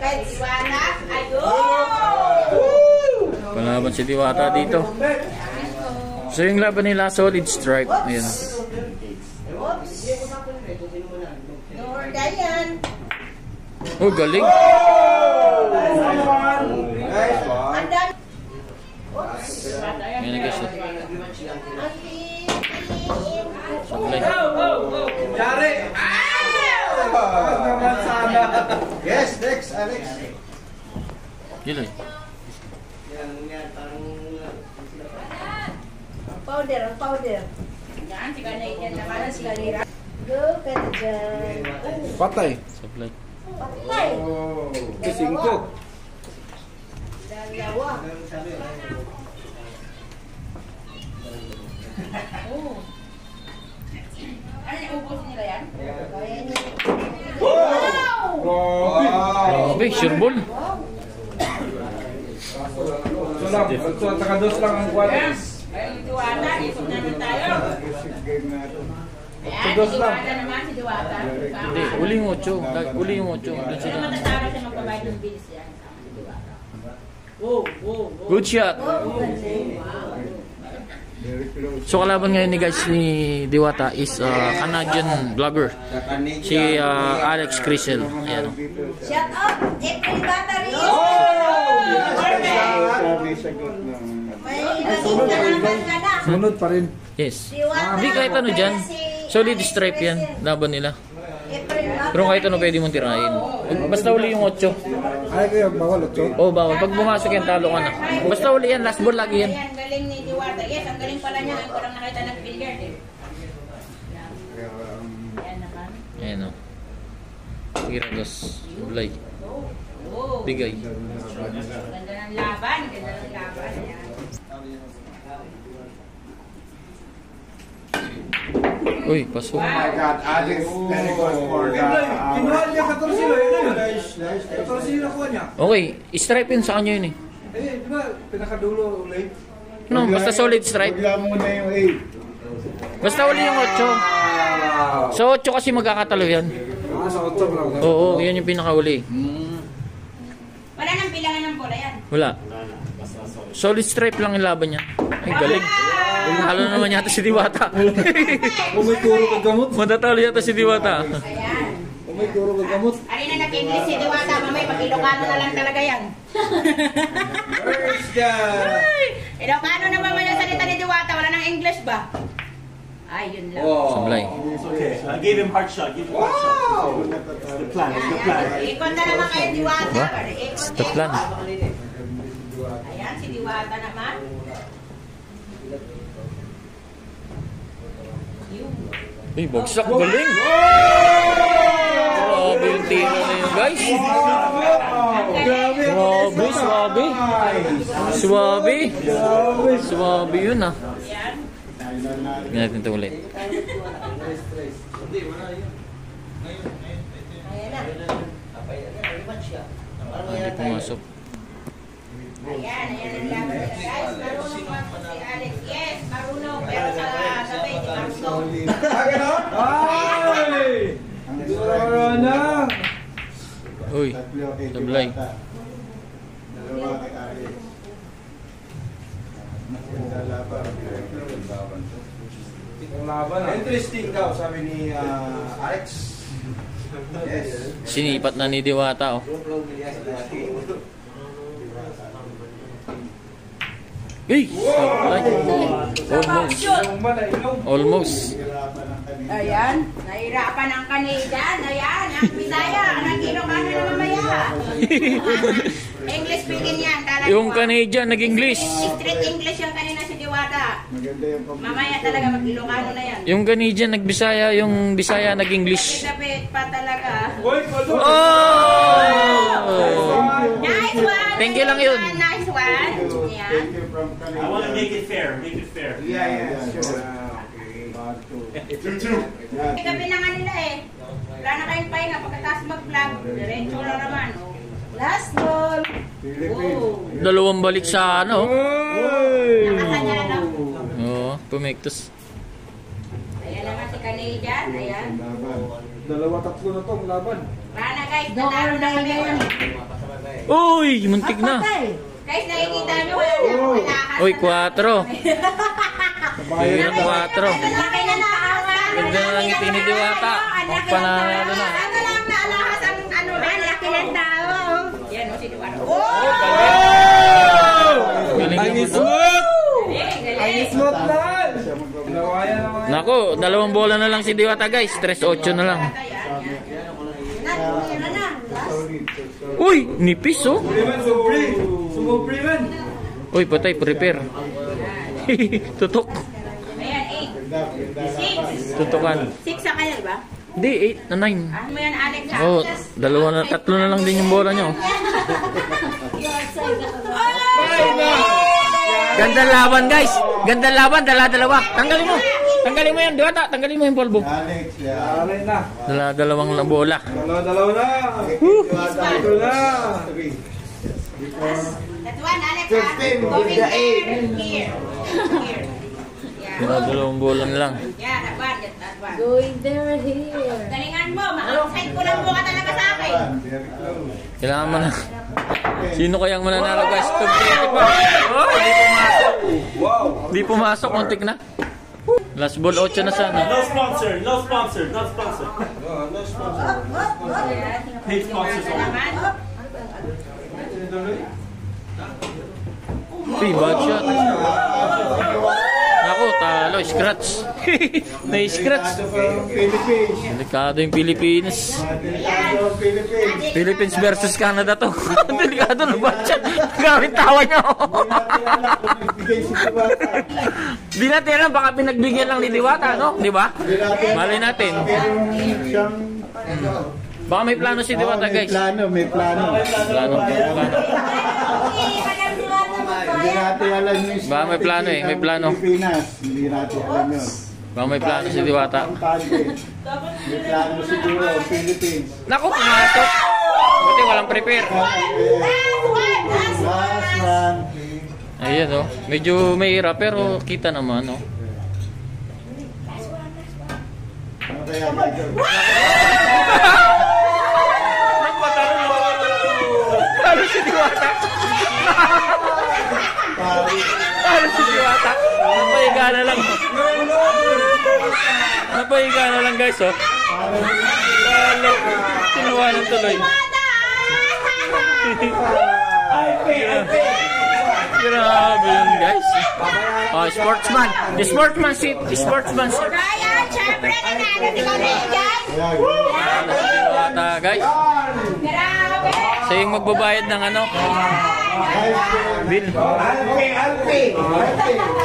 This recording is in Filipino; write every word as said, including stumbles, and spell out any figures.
Kay Diwata, ayun! Palaban si Diwata dito. So yung laban nila, solid stripe. Ayan. Oops! Lord, ayan! Oh, galing! Ang dami! Oops! Ayan guys. Ang Sablay. Yari! Naman sana. Yes, next, Alex. Giloy. powder, ang powder. Yan, si Canadian naman, si Canadian. Go, Canadian. Patay. Sablay. Patay. Kisingko. Dalawa. Oh. Ano yung ubos nila yan? Wow! Grabe, sure ball. So lang, so takados lang ang kwan. Ayun, Diwata, isog naman tayo. Ayan, si Dos lang. Diwata naman, si Diwata. Hindi, uli yung ocho. Uli yung ocho. Doon Pero sila. matatara siya magbabayad ng bills yan. Sama si Diwata. Good shot. Oh, galing. So kalaban ngayon ni guys ni Diwata is uh, Canadian vlogger. Si uh, Alex Crisel. Ayan. Shout out, April Battery! May naging kalaban ka na. Sunod pa rin. Yes. Diwata. Hindi kahit ano dyan. Solid stripe yan. Laban nila. April Battery. Pero kahit ano pwede mong tirahin. Basta uli yung ocho. Ay, kaya bawal ito. Oh, bawal. Pag bumasok yan, talo ka na. Basta uli yan. Last ball lagi yan. Ayan, galing ni Diwata. Yes, ang galing pala niya. Ang kurang nakita ng billiard eh. Ayan naman. Ayan o. Irados. Ulay. Oh. Bigay. Ganda ng laban. Ganda ng laban. Ayan. Uy, pasok. Oh my God, Alex, very good for the... Kinuha niya katorsi sila, yun na yun. katorsi sila kuha niya. Okay, stripe yun sa kanya yun eh. Eh, di ba, pinakadulo ulit. No, basta solid stripe. Bigla mo na yung eight. Basta uli yung ocho. Sa ocho kasi magkakatalo yan. Ah, sa otso lang. Oo, yan yung pinakauli. Wala nang bilangan ng bola yan. Wala. Solid stripe lang yung laban niya. Ay, galing. Halo naman yata si Diwata. Kung may kuro ka gamot. Matatalo yata si Diwata. Ayan. Kung may kuro ka gamot. Ari na nag-English si Diwata. Mamay, pag-Ilocano na lang talaga yan. Where's the... Ay, Ilocano na mamay ang salita ni Diwata. Wala nang English ba? Ay, yun lang. Sablay. Okay, I gave him heart shot. Give him heart shot. It's the plan. It's the plan. Ikot na naman kayo Diwata. Ba? Ikot It's the plan. Ayan, si Diwata naman. Uy, bagsak. Galing. Grabe yung tira na yun, guys. Grabe, swabe. Swabe. Swabe yun ah. Ayan. Tingnan natin ito ulit. Ayan na. Hindi pumasok. Ayan, ayan ang laban nila. Guys, marunong pa po si Alex. Yes, marunong. Pero sa sabay, di marunong. Ay! Dura na! Uy, sablay. Dalawa kay Alex. Interesting daw, sabi ni uh, Alex. Yes. Sinipat na ni Diwata oh. Uy! Sablay. Almost. Almost. Ayan, nahirapan ang Canadian. Ayan, ang Bisaya. Nag-Ilocano na mamaya. English speaking yan. Talaga. Yung Canadian nag-English. Street English yung kanina si Diwata. Maganda yung pag- Mamaya talaga mag-Ilocano na yan. Yung Canadian nag-Bisaya, yung Bisaya nag-English. Lapit pa talaga. Oh! Nice one! Thank you lang yun. Nice one. Ayan. Thank you from I Canada. want to make it fair. Make it fair. Yeah, yeah, sure. Ah, okay. Part two. Two, two. Yeah. May gabi na nga nila eh. Wala na kayong pahinga pagkatapos mag-vlog. Diretso na naman. Oh. Last ball. Philippines. Oh. Dalawang balik sa ano. Nakasanya na lang. Oo, pumektos. Ayan naman si Canadian. Ayan. Laban. Dalawa tatlo na tong laban. Wala na guys. Nanalo na kami. Uy, muntik na. Guys, nakikita nyo, wala na akong alahas. Uy, kwatro. Bayan Yung kwatro. Laki na naawa. Ganda na lang ngiti ni Diwata. Ang panalo na. Ano lang na alahas ang ano na, laki ng tao. Yan o, si Diwata. Oh! Galing Ang naman, no? smooth! Galing, Ang galing. smooth lang! Nawayan naman. Nako, dalawang bola na lang si Diwata guys. tres eight na lang. Uy, nipis oh. Supriman, supri! Sumupriman! Uy, patay, prepare. Tutok. Ayan, eight. Six. Tutukan. Six sa kanya, di ba? Hindi, eight na nine. Ah, mo yan, Alex, ha? Oh, dalawa na, tatlo na lang din yung bola nyo. Ganda laban guys. Ganda laban, dala-dalawa. Tanggalin mo. Tanggalin mo yan, Diwata. Tanggalin mo yung polvo. Alex, yan. Alay na. Dala-dalawang na bola. Dalawa-dalawa na. Ito na. That one, Alex, ha? Fifteen, Going with the there, eight. here. Here. Yeah. Dala-dalawang bola na lang. Yeah, that one, that that one. Going there, here. Galingan mo, ma-outside ko lang mo ka talaga sa akin. Very close. Kailangan mo na. Sino kayang mananalo guys? Tugtiti pa. Oh, hindi pumasok. Wow! Hindi pumasok, kontik na. Last ball, eight na sana. No sponsor, no sponsor, no sponsor. No, no sponsor. Paid sponsors only. Naman. Uy, bad shot. Ako, talo, scratch. Na-scratch. Philippines. Delikado yung Pilipinas. Delikado ang Philippines. Philippines versus Canada to. Delikado na bad shot. Gamit tawa niyo. Bigay si Diwata. Di natin alam, baka pinagbigyan lang ni Diwata, no? Di ba? Malay natin. Meron siyang ano, Baka may plano si Diwata, may guys. plano, may plano. Plano, plano. Hindi natin alam yung Baka may plano eh, may ng plano. Pilipinas. Hindi natin alam yun. Baka may plano si Diwata. May plano si Diwata, Philippines. Naku, pumasok. Buti walang prepare. Last one. Ayan, oh. Medyo mahirap, pero kita naman, oh. Ano kaya gagawin? Talo si Diwata. Talo si Diwata. Napahiga na lang. Napahiga na lang, guys, oh. Talo. Kinuha ng tuloy. Grabe yun, guys. Oh, sportsman. The sportsmanship. The sportsmanship. Kaya, syempre, nanalo si Corinthians. Talo si Diwata, guys. Grabe. Siya yung magbabayad ng ano? Bill. Alpe, Alpe. Alpe.